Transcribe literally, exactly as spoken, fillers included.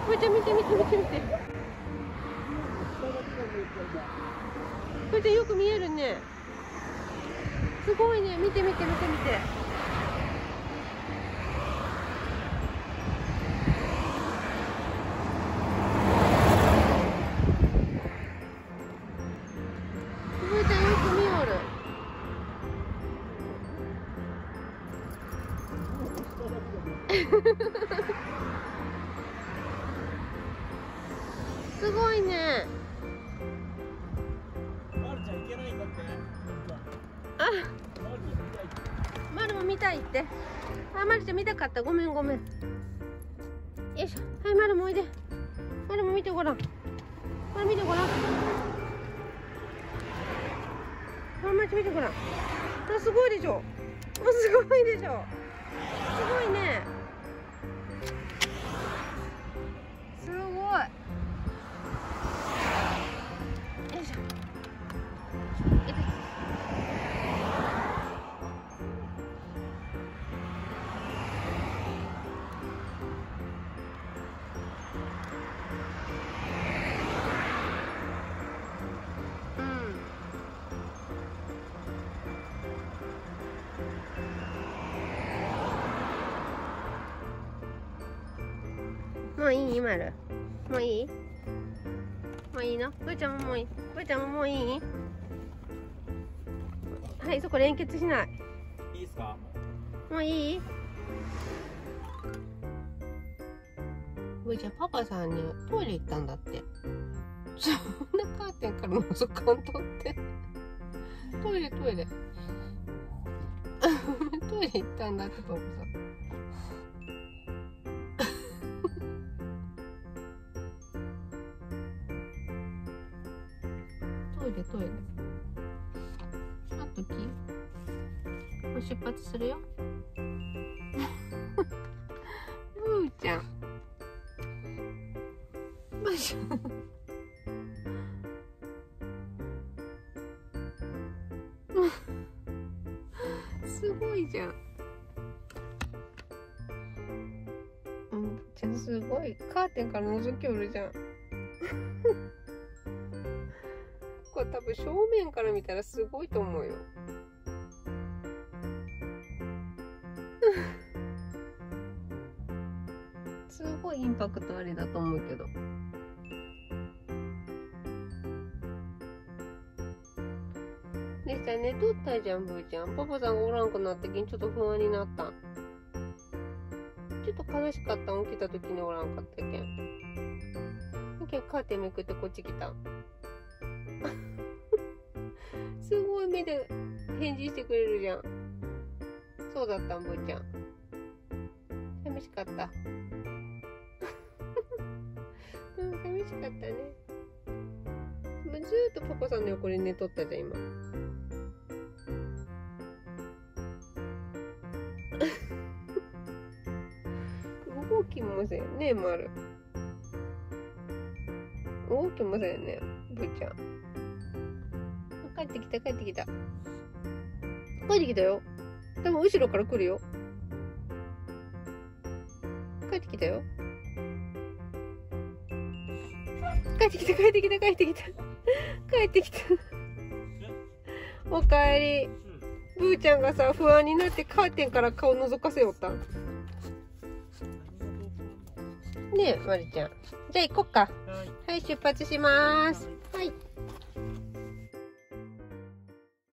ぶーちゃん見て見て見て見て。ぶーちゃんよく見えるね。すごいね。見て見て見て見て。ぶーちゃんよく見よる。すごいね。 まるちゃん行けないんだって。 あ、まるも見たいって。あ、まるちゃん見たかった。ごめんごめん。よいしょ。はい、まるもおいで。まるも見てごらん。まる見てごらん。まる見てごらん。あ、すごいでしょ。すごいでしょ。すごいね。すごい。よいしょ。もういい？まるもういい？もういいの？ぶーちゃんももういい？ぶーちゃんももういい？はい、そこ連結しない。 いいですか？ もういい？ぶーちゃん、パパさんにトイレ行ったんだって。そんなカーテンから覗かんとって。トイレトイレ。トイレ行ったんだって、パパさん。トイレトイレ。あときもう出発するよ。ぶーちゃん。ぶーちゃん。すごいじゃん。うん、じゃあすごいカーテンから覗きおるじゃん。これ多分正面から見たらすごいと思うよ。すごいインパクトありだと思うけど。でしたね、撮ったじゃん、ぶーちゃん。パパさんがおらんくなったきにちょっと不安になったん。ちょっと悲しかったん、起きた時におらんかったけん。けんカーテンめくってこっち来たん。すごい目で返事してくれるじゃん。そうだったん、ぶーちゃん。寂しかった。うん、寂しかったね。ずーっとパパさんの横に寝とったじゃん、今。動きませんね、まる。動きませんね、ぶーちゃん。帰ってきた、帰ってきた。帰ってきたよ。多分後ろから来るよ。帰ってきたよ。帰ってきた、帰ってきた、帰ってきた。帰ってきた。おかえり。ぶーちゃんがさ、不安になってカーテンから顔覗かせよったん。ねえ、まるちゃん。じゃあ行こっか。はい、はい、出発します。はい。